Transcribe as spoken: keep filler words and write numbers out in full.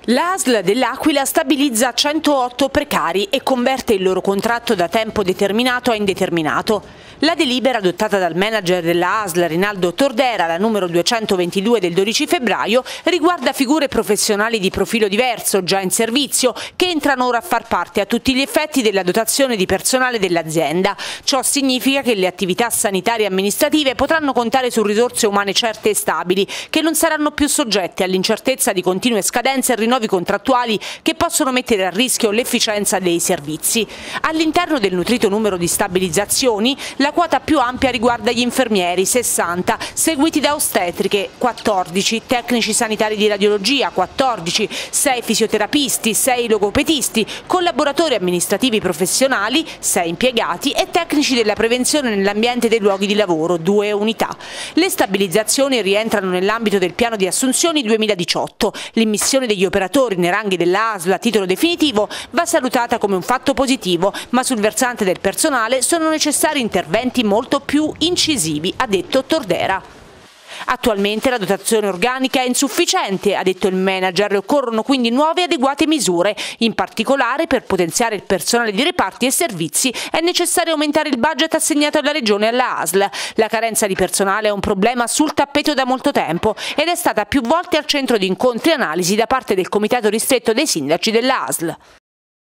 L'A S L dell'Aquila stabilizza centootto precari e converte il loro contratto da tempo determinato a indeterminato. La delibera adottata dal manager della A S L Rinaldo Tordera, la numero duecentoventidue del dodici febbraio, riguarda figure professionali di profilo diverso, già in servizio, che entrano ora a far parte a tutti gli effetti della dotazione di personale dell'azienda. Ciò significa che le attività sanitarie e amministrative potranno contare su risorse umane certe e stabili, che non saranno più soggette all'incertezza di continue scadenze e rinnovi contrattuali che possono mettere a rischio l'efficienza dei servizi. All'interno del nutrito numero di stabilizzazioni, la quota più ampia riguarda gli infermieri, sessanta, seguiti da ostetriche, quattordici, tecnici sanitari di radiologia, quattordici, sei fisioterapisti, sei logopedisti, collaboratori amministrativi professionali, sei impiegati e tecnici della prevenzione nell'ambiente dei luoghi di lavoro, due unità. Le stabilizzazioni rientrano nell'ambito del piano di assunzioni duemiladiciotto. L'immissione degli operatori nei ranghi della A S L a titolo definitivo va salutata come un fatto positivo, ma sul versante del personale sono necessari interventi molto più incisivi, ha detto Tordera. Attualmente la dotazione organica è insufficiente, ha detto il manager, e occorrono quindi nuove e adeguate misure. In particolare, per potenziare il personale di reparti e servizi è necessario aumentare il budget assegnato alla Regione e alla A S L. La carenza di personale è un problema sul tappeto da molto tempo ed è stata più volte al centro di incontri e analisi da parte del Comitato Ristretto dei Sindaci della A S L.